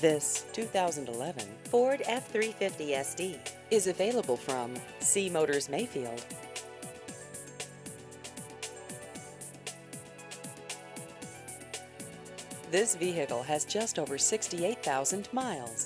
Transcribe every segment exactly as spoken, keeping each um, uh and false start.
This two thousand eleven Ford F three fifty S D is available from C Motors Mayfield. This vehicle has just over sixty-eight thousand miles.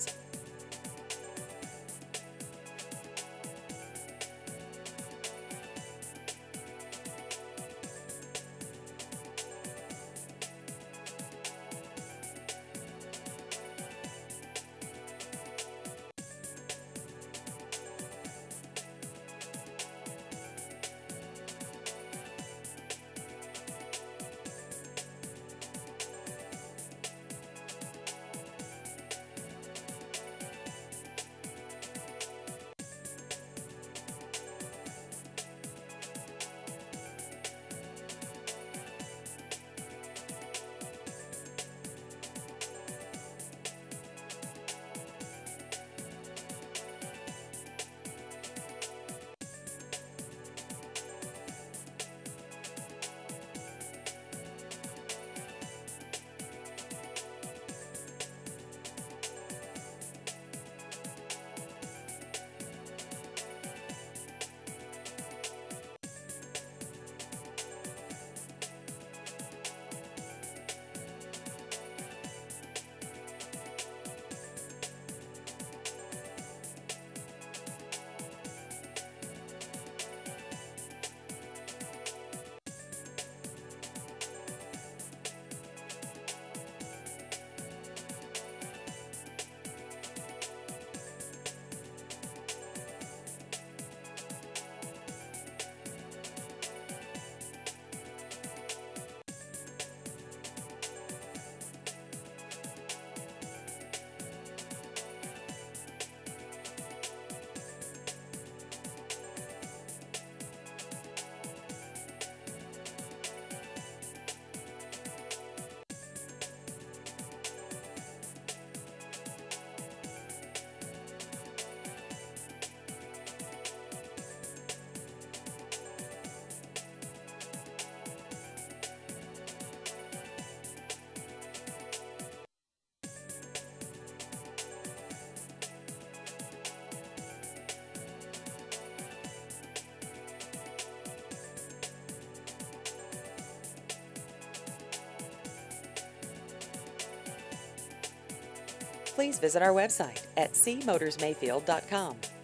Please visit our website at c motors mayfield dot com.